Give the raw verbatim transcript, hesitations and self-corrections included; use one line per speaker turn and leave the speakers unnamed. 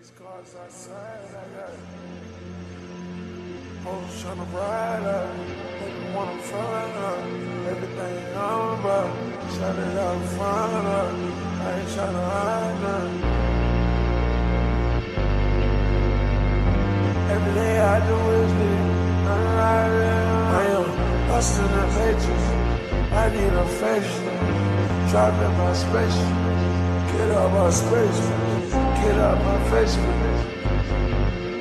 These cars outside, I got hoes tryna ride up, they wanna find up, everything I'm about, shout it out, find up, I ain't tryna hide nothing. Every day I do is live, nothing like that. I am lost in the matrix, I need affection, driving my spaceship, get out my space, get out my face,